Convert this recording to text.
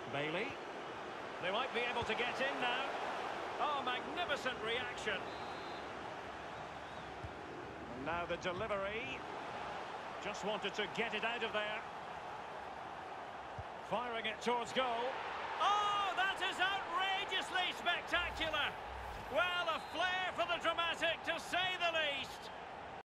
Bailey. They might be able to get in now. Oh, magnificent reaction. And now the delivery. Just wanted to get it out of there. Firing it towards goal. Oh, that is outrageously spectacular. Well, a flair for the dramatic, to say the